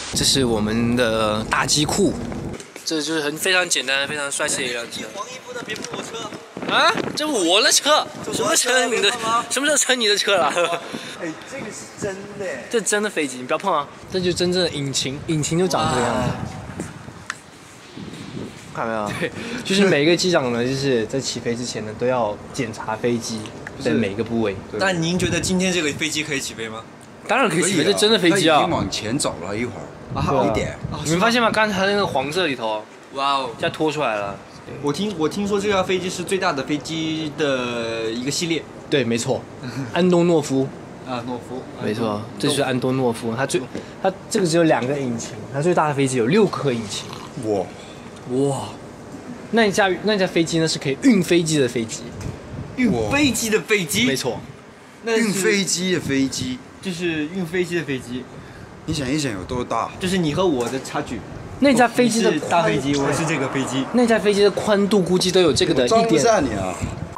这是我们的大机库，这就是非常简单、非常帅气的一辆车。 黄衣服的别碰我车啊，这是我的车，什么车你的？什么时候成你的车了？ 哎，这个是真的。 这真的飞机，你不要碰啊！这就真正的引擎，引擎就长这个样子。看到没有？对，就是每个机长呢，就是在起飞之前呢，都要检查飞机的每个部位。 但您觉得今天这个飞机可以起飞吗？ 当然可以起飞，这真的飞机啊！ 已经往前走了一会儿，好一点。 你们发现吗？刚才那个黄色里头， 哇哦， 现在拖出来了。 我听说这架飞机是最大的飞机的一个系列。 对，没错，安东诺夫。 啊，诺夫。 没错，这就是安东诺夫。它这个只有2个引擎，它最大的飞机有6颗引擎。哇！那一架飞机呢是可以运飞机的飞机。 运飞机的飞机。 没错。 运飞机的飞机。 就是运飞机的飞机。 你想一想有多大？ 就是你和我的差距。 那架飞机的大飞机，我是这个飞机。 那架飞机的宽度估计都有这个的1.。 装不下你啊！